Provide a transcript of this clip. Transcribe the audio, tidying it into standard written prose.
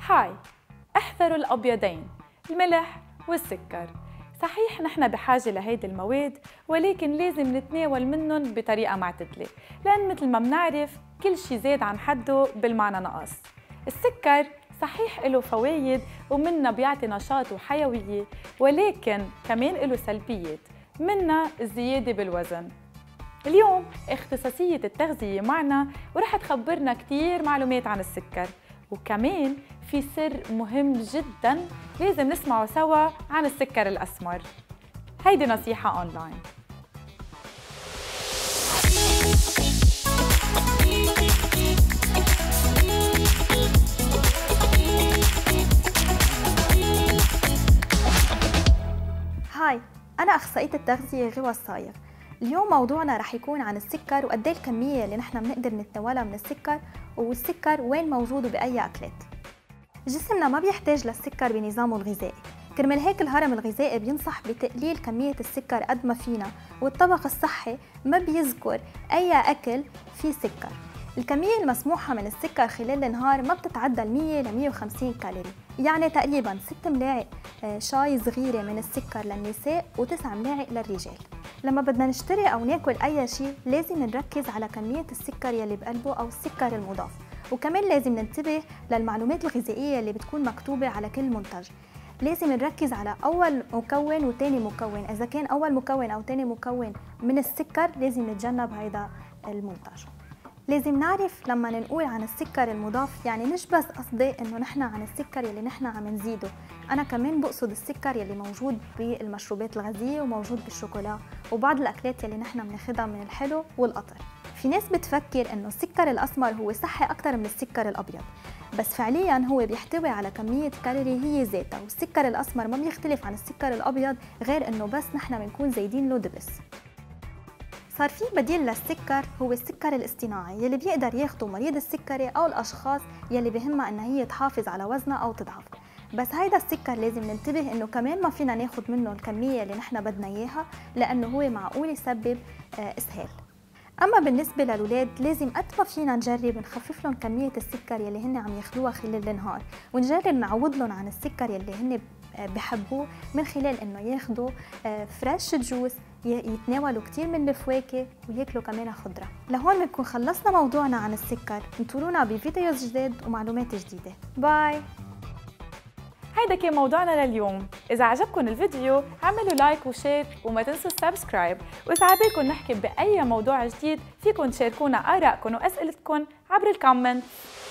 هاي، احذروا الأبيضين، الملح والسكر. صحيح نحن بحاجة لهيدي المواد، ولكن لازم نتناول منهم بطريقة معتدلة، لأن مثل ما بنعرف كل شي زاد عن حده بالمعنى نقص. السكر صحيح له فوايد ومنها بيعطي نشاط وحيوية، ولكن كمان له سلبيات، منها الزيادة بالوزن. اليوم اختصاصية التغذية معنا ورح تخبرنا كتير معلومات عن السكر، وكمان في سر مهم جداً لازم نسمعه سوا عن السكر الأسمر. هيدي نصيحة أونلاين. هاي، أنا أخصائية التغذية غوى الصايغ. اليوم موضوعنا رح يكون عن السكر وقد ايه الكمية اللي نحن بنقدر نتناولها من السكر، والسكر وين موجود وبأي أكلات. جسمنا ما بيحتاج للسكر بنظامه الغذائي، كرمال هيك الهرم الغذائي بينصح بتقليل كمية السكر قد ما فينا، والطبق الصحي ما بيذكر أي أكل فيه سكر. الكمية المسموحة من السكر خلال النهار ما بتتعدى 100 ل 150 كالوري، يعني تقريباً 6 ملاعق شاي صغيرة من السكر للنساء و9 ملاعق للرجال. لما بدنا نشتري أو ناكل أي شيء لازم نركز على كمية السكر يلي بقلبه أو السكر المضاف، وكمان لازم ننتبه للمعلومات الغذائية اللي بتكون مكتوبة على كل منتج. لازم نركز على أول مكون وتاني مكون، إذا كان أول مكون أو تاني مكون من السكر لازم نتجنب هذا المنتج. لازم نعرف لما نقول عن السكر المضاف يعني مش بس قصدي انه نحن عن السكر يلي نحن عم نزيده، انا كمان بقصد السكر يلي موجود بالمشروبات الغازية وموجود بالشوكولا وبعض الاكلات يلي نحن بناخدها من الحلو والقطر. في ناس بتفكر انه السكر الاسمر هو صحي اكثر من السكر الابيض، بس فعليا هو بيحتوي على كمية كالوري هي ذاتها، والسكر الاسمر ما بيختلف عن السكر الابيض غير انه بس نحن بنكون زايدين له دبس. صار في بديل للسكر هو السكر الاصطناعي يلي بيقدر ياخده مريض السكري او الاشخاص يلي بهمها انها هي تحافظ على وزنها او تضعف. بس هيدا السكر لازم ننتبه انه كمان ما فينا ناخد منه الكمية اللي نحن بدنا اياها، لانه هو معقول يسبب اسهال. اما بالنسبة للولاد لازم قد ما فينا نجرب نخفف لهم كمية السكر يلي هن عم ياخدوها خلال النهار، ونجرب نعوض لهم عن السكر يلي هن بحبوه من خلال انه ياخدوا فريش جوس، يتناولوا كتير من الفواكه وياكلوا كمان خضرة. لهون بنكون خلصنا موضوعنا عن السكر، انطرونا بفيديوز جديد ومعلومات جديدة. باي. هيدا كان موضوعنا لليوم. إذا عجبكم الفيديو اعملوا لايك وشير وما تنسوا السبسكرايب، وإذا عبالكم نحكي بأي موضوع جديد فيكم تشاركونا آرائكم وأسئلتكم عبر الكومنت.